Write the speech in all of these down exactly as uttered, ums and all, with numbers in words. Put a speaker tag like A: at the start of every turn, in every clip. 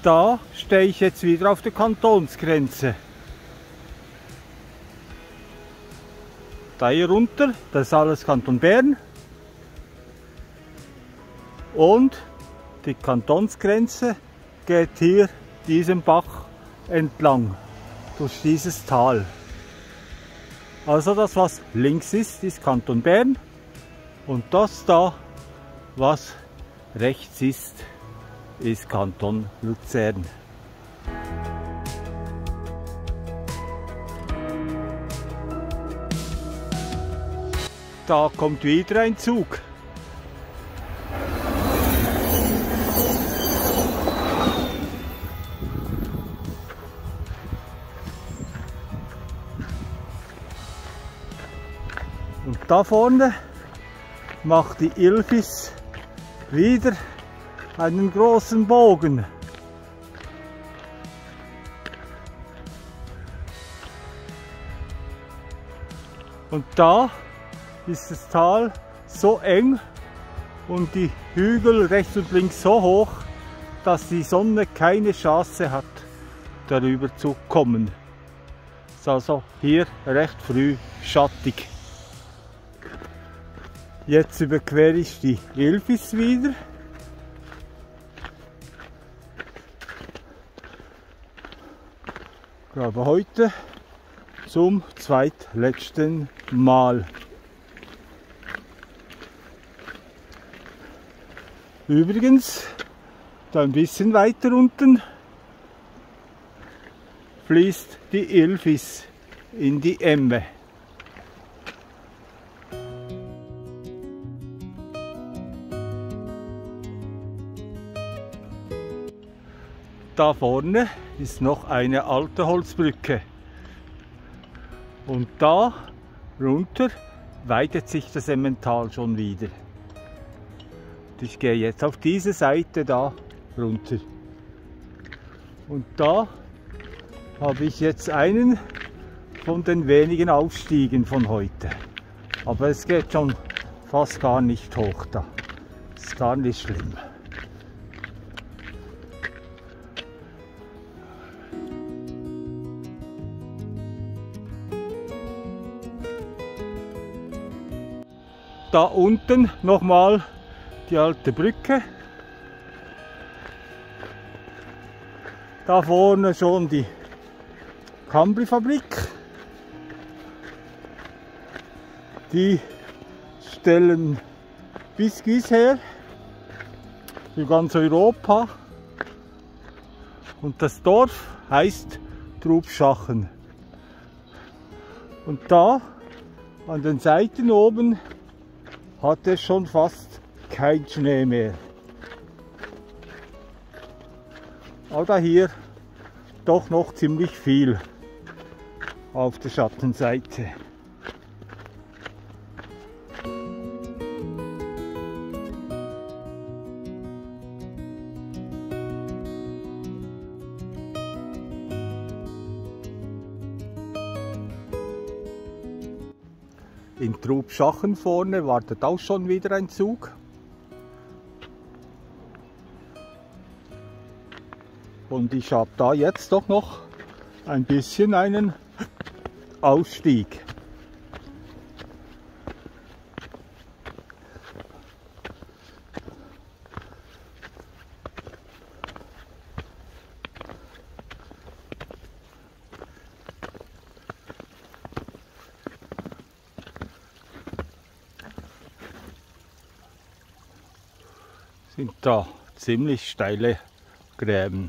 A: da stehe ich jetzt wieder auf der Kantonsgrenze. Da hier runter, das ist alles Kanton Bern. Und die Kantonsgrenze geht hier diesen Bach entlang, durch dieses Tal. Also das, was links ist, ist Kanton Bern. Und das da, was rechts ist, ist Kanton Luzern. Da kommt wieder ein Zug. Und da vorne macht die Ilfis wieder einen großen Bogen. Und da ist das Tal so eng und die Hügel rechts und links so hoch, dass die Sonne keine Chance hat, darüber zu kommen. Ist also hier recht früh schattig. Jetzt überquere ich die Ilfis wieder. Ich glaube heute zum zweitletzten Mal. Übrigens, da ein bisschen weiter unten fließt die Ilfis in die Emme. Da vorne ist noch eine alte Holzbrücke. Und da runter weitet sich das Emmental schon wieder. Ich gehe jetzt auf diese Seite da runter. Und da habe ich jetzt einen von den wenigen Aufstiegen von heute. Aber es geht schon fast gar nicht hoch da. Ist gar nicht schlimm. Da unten nochmal die alte Brücke. Da vorne schon die Cambri-Fabrik. Die stellen Biscuits her für ganz Europa. Und das Dorf heißt Trubschachen. Und da an den Seiten oben hat es schon fast kein Schnee mehr. Aber hier doch noch ziemlich viel auf der Schattenseite. In Trubschachen vorne wartet auch schon wieder ein Zug. Und ich habe da jetzt doch noch ein bisschen einen Ausstieg. Sind da ziemlich steile Gräben.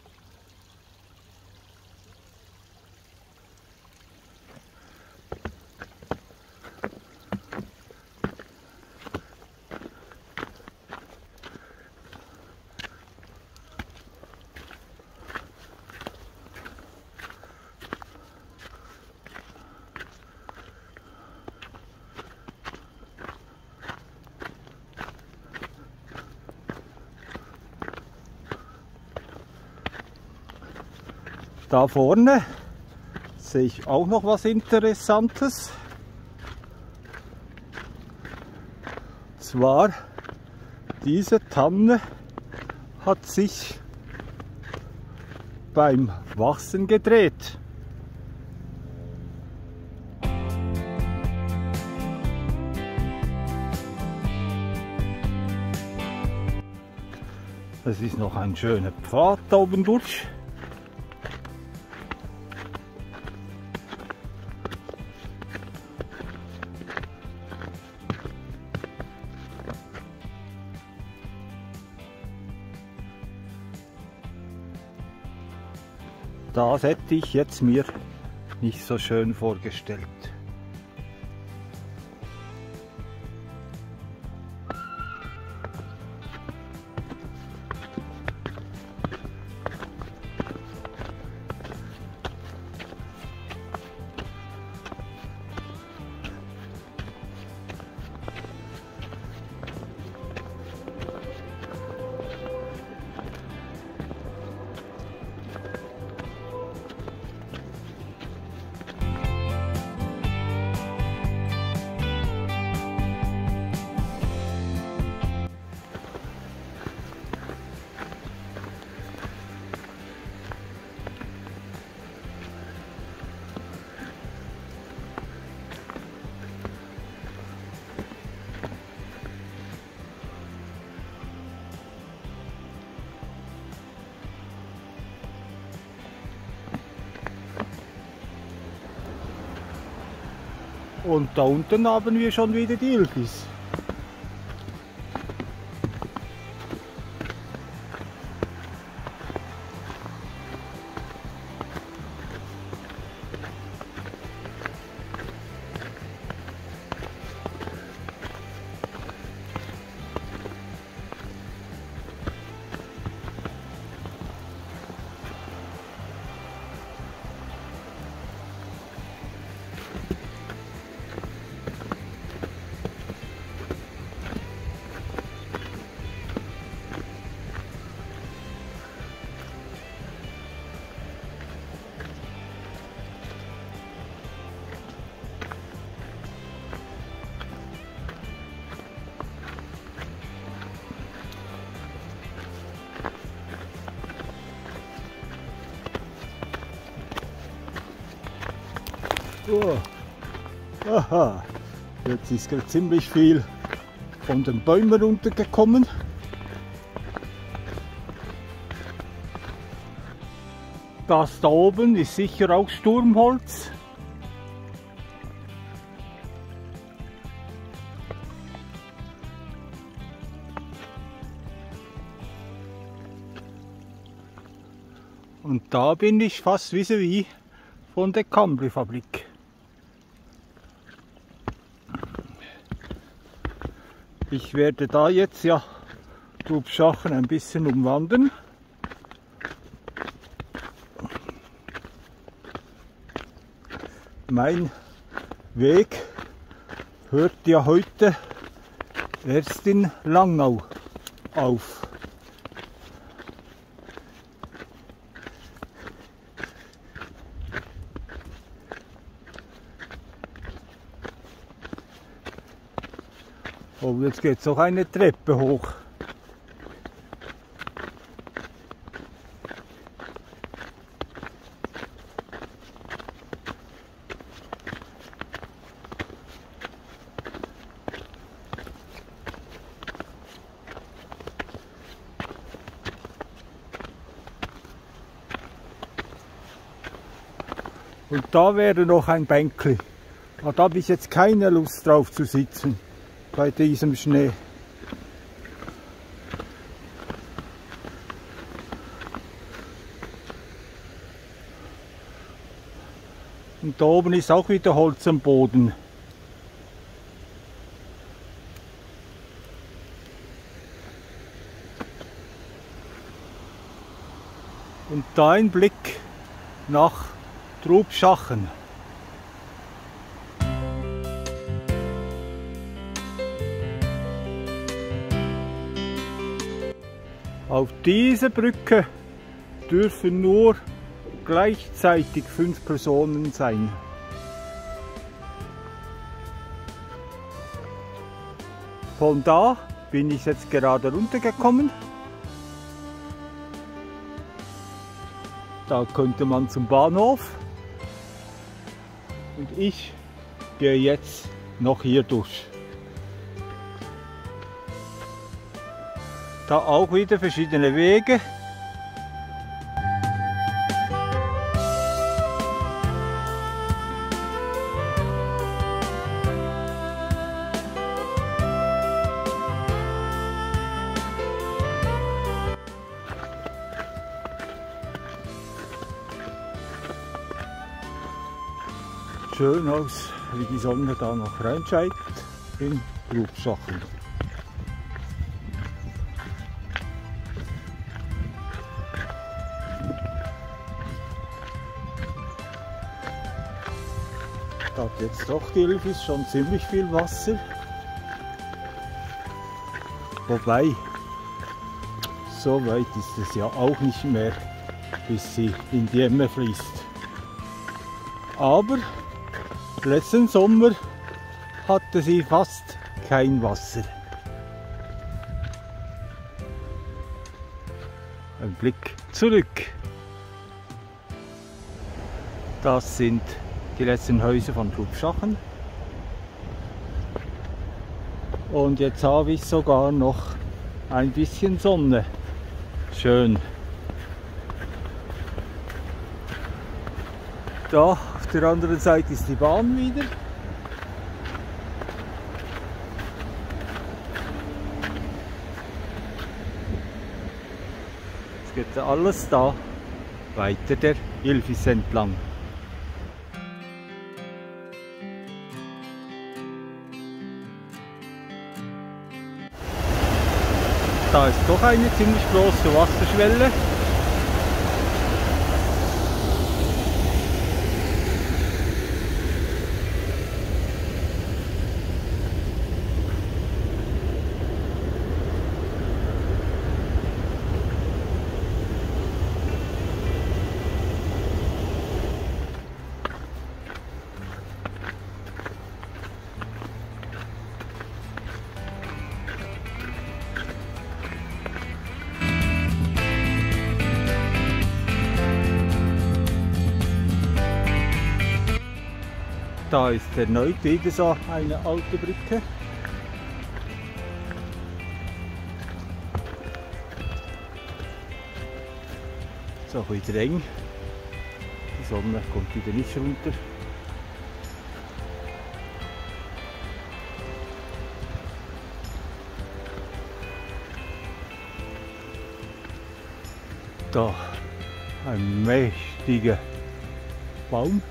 A: Da vorne sehe ich auch noch was Interessantes. Zwar, diese Tanne hat sich beim Wachsen gedreht. Das ist noch ein schöner Pfad da oben durch. Das hätte ich jetzt mir nicht so schön vorgestellt. Und da unten haben wir schon wieder die Ilgis. Oh. Aha, jetzt ist gerade ziemlich viel von den Bäumen runtergekommen. Das da oben ist sicher auch Sturmholz. Und da bin ich fast vis-à-vis von der Cambri-Fabrik. Ich werde da jetzt ja Trubschachen ein bisschen umwandern. Mein Weg hört ja heute erst in Langau auf. Oh, jetzt geht es auch eine Treppe hoch. Und da wäre noch ein Bänkli. Aber da habe ich jetzt keine Lust drauf zu sitzen. Bei diesem Schnee. Und da oben ist auch wieder Holz am Boden. Und da ein Blick nach Trubschachen. Auf dieser Brücke dürfen nur gleichzeitig fünf Personen sein. Von da bin ich jetzt gerade runtergekommen. Da könnte man zum Bahnhof. Und ich gehe jetzt noch hier durch. Da auch wieder verschiedene Wege. Schön aus, wie die Sonne da noch reinscheint in Grubschachen. Da hat jetzt doch die Ilfis schon ziemlich viel Wasser. Wobei, so weit ist es ja auch nicht mehr, bis sie in die Emme fließt. Aber letzten Sommer hatte sie fast kein Wasser. Ein Blick zurück. Das sind die letzten Häuser von Grubschachen. Und jetzt habe ich sogar noch ein bisschen Sonne. Schön. Da auf der anderen Seite ist die Bahn wieder. Jetzt geht alles da weiter der Ilfis entlang. Da ist doch eine ziemlich große Wasserschwelle. Da ist erneut wieder so eine alte Brücke. Ist auch wieder eng. Die Sonne kommt wieder nicht runter. Da ein mächtiger Baum.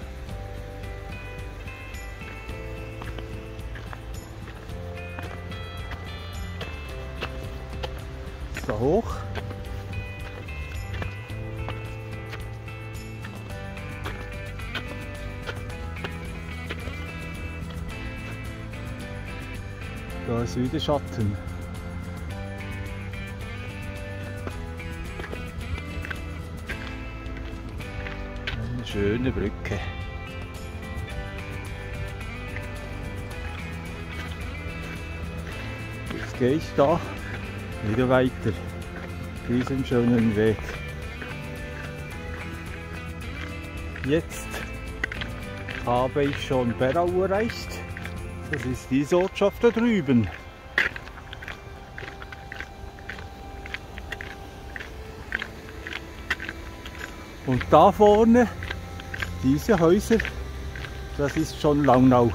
A: Da hoch. Da ist wieder Schatten. Eine schöne Brücke. Jetzt gehe ich da wieder weiter, diesen schönen Weg. Jetzt habe ich schon Berau erreicht. Das ist diese Ortschaft da drüben. Und da vorne, diese Häuser, das ist schon Langnau.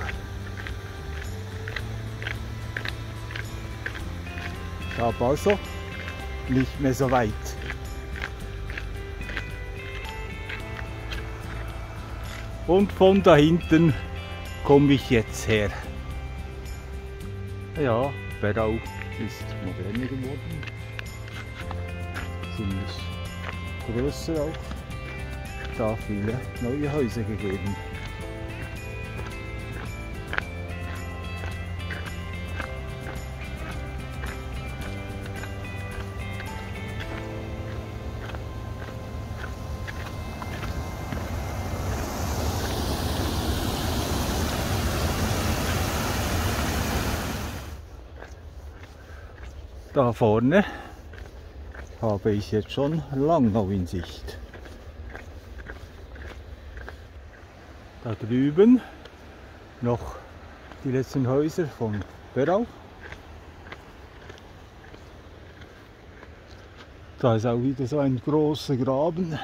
A: Aber also nicht mehr so weit. Und von da hinten komme ich jetzt her. Ja, Berau ist moderner geworden. Ziemlich größer auch. Da viele neue Häuser gegeben. Da vorne habe ich jetzt schon Langnau in Sicht. Da drüben noch die letzten Häuser von Berau. Da ist auch wieder so ein großer Graben,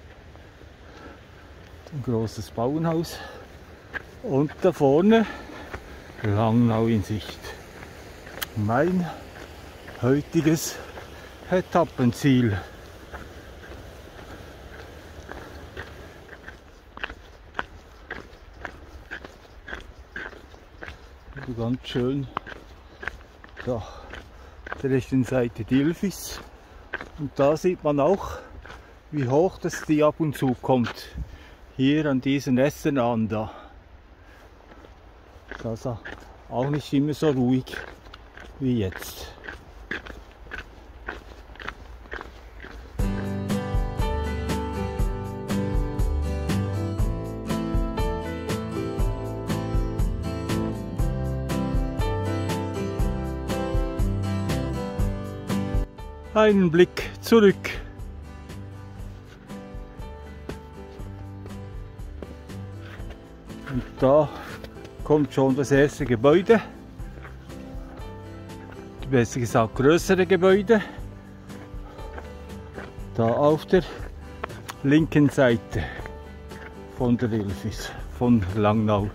A: ein großes Bauernhaus und da vorne Langnau in Sicht. Mein heutiges Etappenziel. Ganz schön da auf der rechten Seite die Ilfis. Und da sieht man auch, wie hoch das die ab und zu kommt. Hier an diesen Ästen an da. Das ist auch nicht immer so ruhig wie jetzt. Einen Blick zurück. Und da kommt schon das erste Gebäude. Besser gesagt größere Gebäude. Da auf der linken Seite von der Ilfis, von Langnau.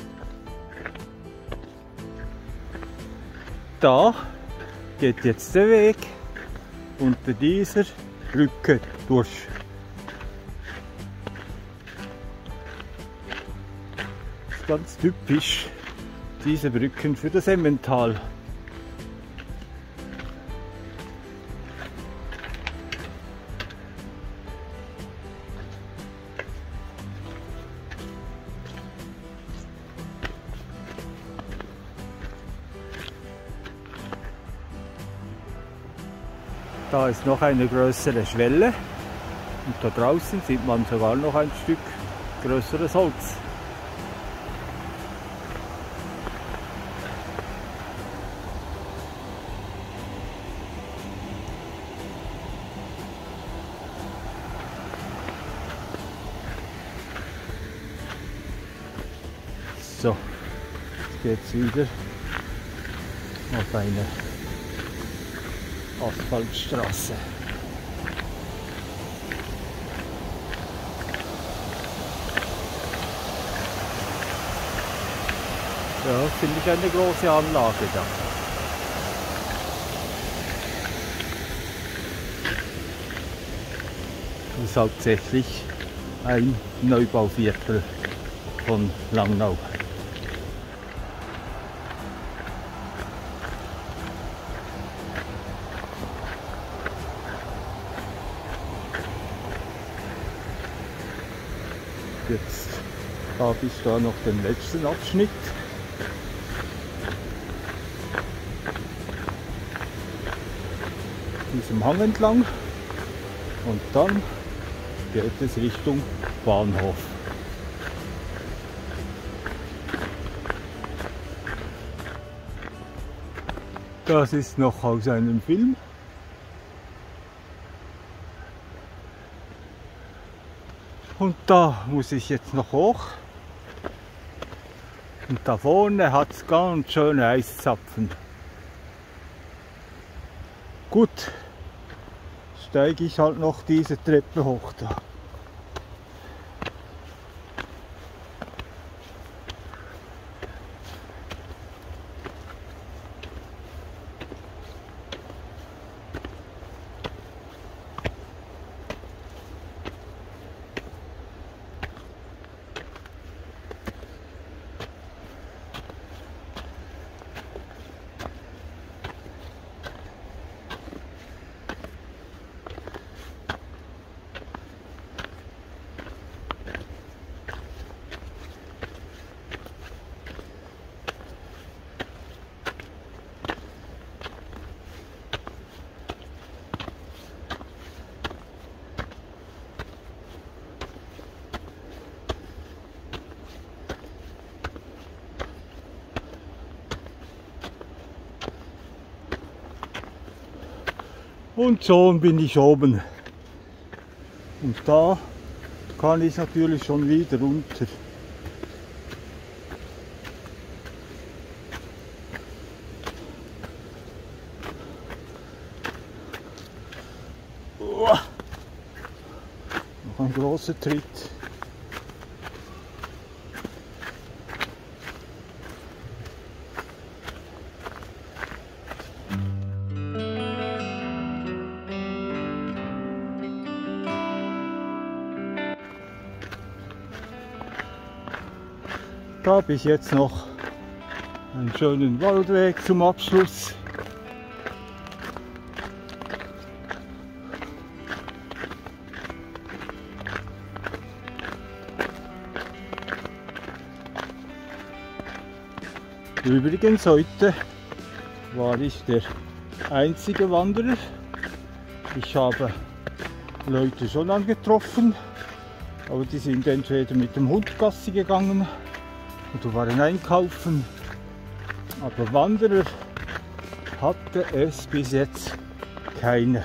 A: Da geht jetzt der Weg unter dieser Brücke durch. Das ist ganz typisch, diese Brücken für das Emmental. Da ist noch eine größere Schwelle und da draußen sieht man sogar noch ein Stück größeres Holz. So, jetzt geht es wieder auf eine Asphaltstraße. Ja, finde ich eine große Anlage da. Das ist hauptsächlich ein Neubauviertel von Langnau. Jetzt habe ich da noch den letzten Abschnitt. Diesem Hang entlang und dann geht es Richtung Bahnhof. Das ist noch aus einem Film. Und da muss ich jetzt noch hoch. Und da vorne hat es ganz schöne Eiszapfen. Gut, steige ich halt noch diese Treppe hoch da. Und schon bin ich oben. Und da kann ich natürlich schon wieder runter. Noch ein großer Tritt. Da habe ich jetzt noch einen schönen Waldweg zum Abschluss. Übrigens, heute war ich der einzige Wanderer. Ich habe Leute schon angetroffen, aber die sind entweder mit dem Hund Gassi gegangen oder waren einkaufen. Aber Wanderer hatte es bis jetzt keine.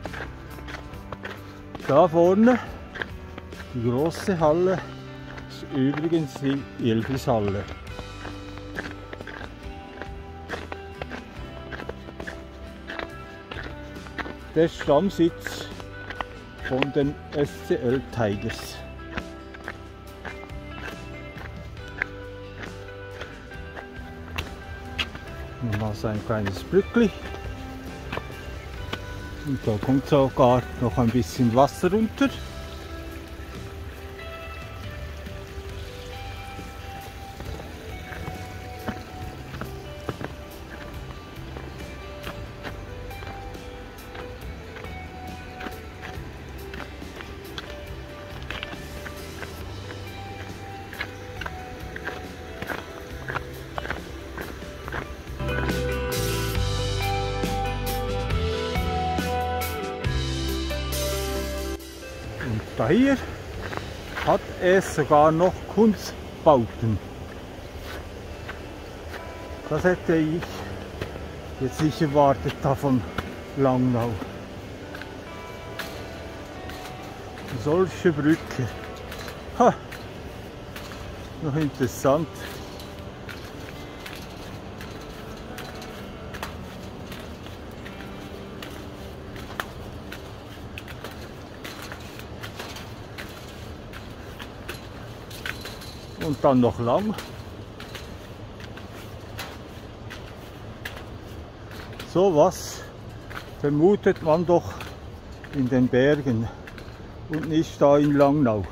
A: Da vorne, die große Halle, ist übrigens die Ilfishalle. Der Stammsitz von den S C L Tigers. Nochmal so ein kleines Brückli. Und da kommt sogar noch ein bisschen Wasser runter. Da hier hat es sogar noch Kunstbauten. Das hätte ich jetzt nicht erwartet da von Langnau. Solche Brücke. Ha, noch interessant. Und dann noch lang. So was vermutet man doch in den Bergen und nicht da in Langnau.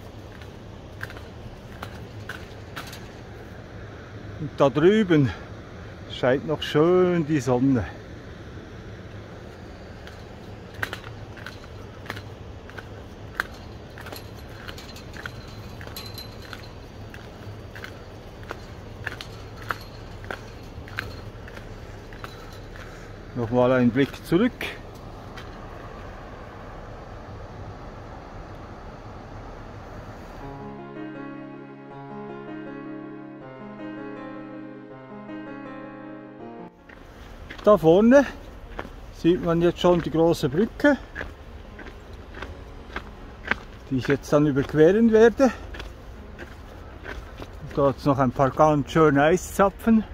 A: Und da drüben scheint noch schön die Sonne. Nochmal ein Blick zurück. Da vorne sieht man jetzt schon die große Brücke, die ich jetzt dann überqueren werde. Da hat es noch ein paar ganz schöne Eiszapfen.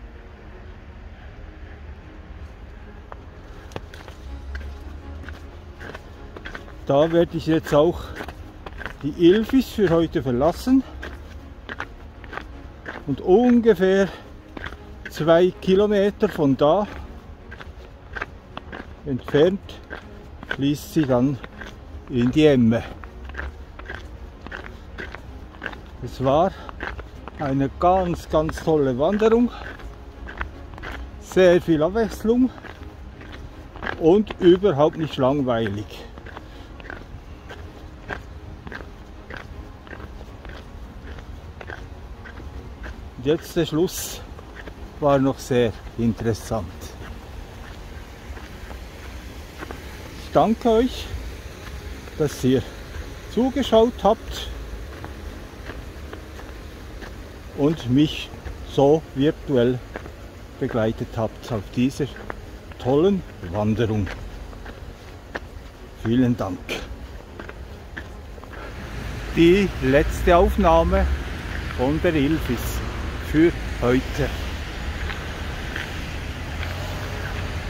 A: Da werde ich jetzt auch die Ilfis für heute verlassen und ungefähr zwei Kilometer von da entfernt fließt sie dann in die Emme. Es war eine ganz, ganz tolle Wanderung, sehr viel Abwechslung und überhaupt nicht langweilig. Jetzt der Schluss war noch sehr interessant. Ich danke euch, dass ihr zugeschaut habt und mich so virtuell begleitet habt auf dieser tollen Wanderung. Vielen Dank. Die letzte Aufnahme von der Ilfis für heute.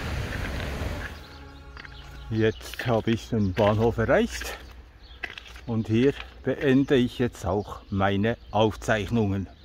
A: Jetzt habe ich den Bahnhof erreicht Und hier beende ich jetzt auch meine Aufzeichnungen.